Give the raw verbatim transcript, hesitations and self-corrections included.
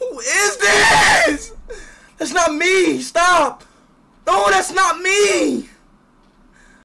Who is this? That's not me. Stop. No, that's not me.